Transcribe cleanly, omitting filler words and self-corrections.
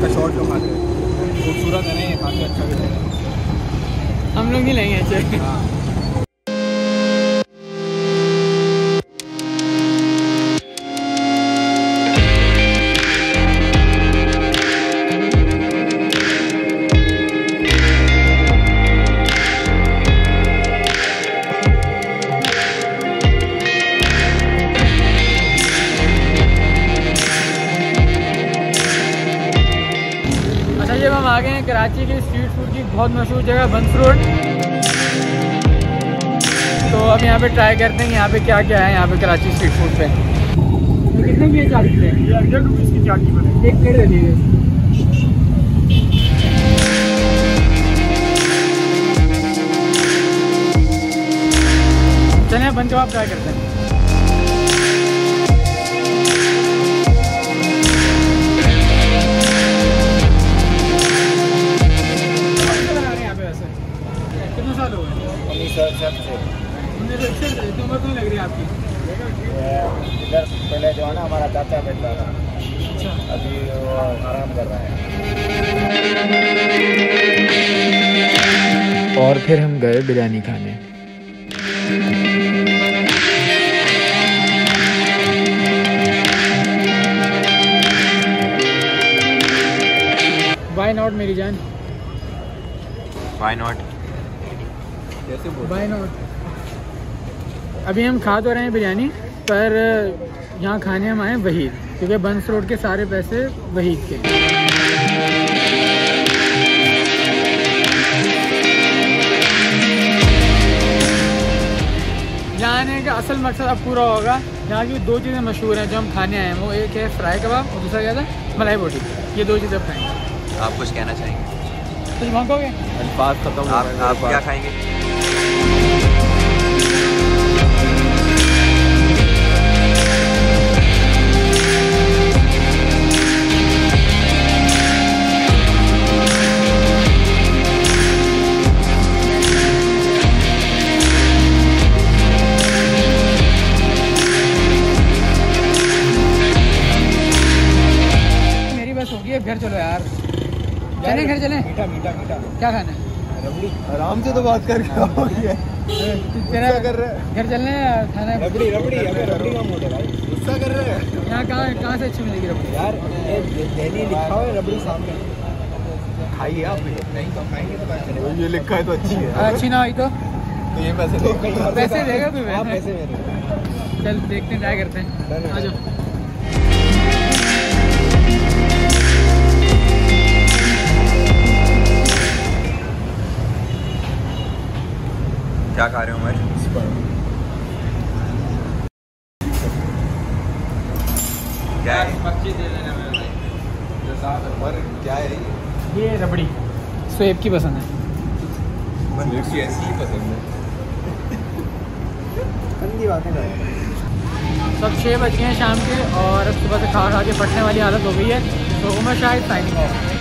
इसका शॉर्ट लो खाते खूबसूरत है ना ये, खाते अच्छा भी लगेगा। हम लोग नहीं लेंगे अच्छे। हाँ जब हम आ गए हैं कराची की स्ट्रीट फूड की बहुत मशहूर जगह बंस रोड, तो अब यहाँ पे ट्राई करते हैं यहाँ पे क्या क्या है यहाँ पे कराची स्ट्रीट फूड पे। कितने की चाट है? 100 रुपीज़ की चाट की एक प्लेट दे दीजिए। चलिए बन कबाब ट्राई करते हैं। उम्र तो लग रही है आपकी? इधर पहले जो है ना हमारा चाचा बैठा था, अभी वो आराम कर रहा है। और फिर हम गए बिरयानी खाने। Why not मेरी जान? Why not? कैसे बोल? Why not? अभी हम खा तो रहे हैं बिरयानी, पर यहाँ खाने हम आए वहीद, क्योंकि बंस रोड के सारे पैसे वहीद के। यहाँ आने का असल मकसद अब पूरा होगा। यहाँ की दो चीज़ें मशहूर हैं जो हम खाने आए हैं, वो एक है फ्राई कबाब और दूसरा क्या था, मलाई बोटी। ये दो चीज़ें खाएंगे। आप कुछ कहना चाहेंगे? कुछ मांगोगे? अल्फाज खत्म। आप क्या खाएंगे? घर चलो यार, चले घर चले। मीठा मीठा मीठा क्या खाना है? रबड़ी। आराम से तो बात कर तेरा कर रहे हैं। घर चलने खाना है रबड़ी। रबड़ी रबड़ी का मोड़ है भाई, गुस्सा कर रहे हैं। यहाँ कहाँ से अच्छी मिलेगी रबड़ी यार? दिल्ली लिखा हुआ है रबड़ी सामने, खाइए आप। नहीं तो खाएंगे तो बात करेंगे। ये लिखा है तो अच्छी है। अच्छी ना हुई तो ये पैसे देगा कोई? पैसे मेरे। चल देखते हैं, ट्राई करते हैं। आ जाओ। क्या खा रहे हो मैं? क्या है? क्या है ये रबड़ी सोएब की पसंद है। ऐसी ही पसंद है। गंदी बातें कर। सब 6 बज गए हैं शाम के, और अब सुबह से खा के फटने वाली हालत हो गई है। तो उमर शाहिद साइनिंग ऑफ।